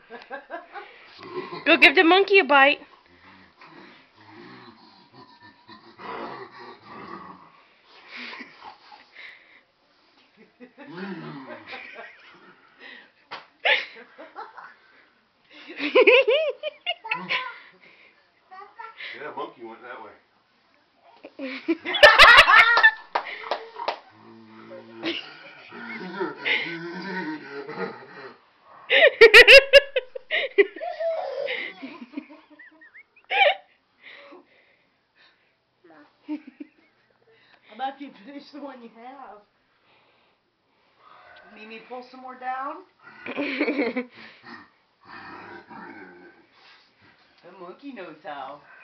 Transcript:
Go give the monkey a bite. Yeah, monkey went that way. How about if you finish the one you have? Need me to pull some more down? The monkey knows how.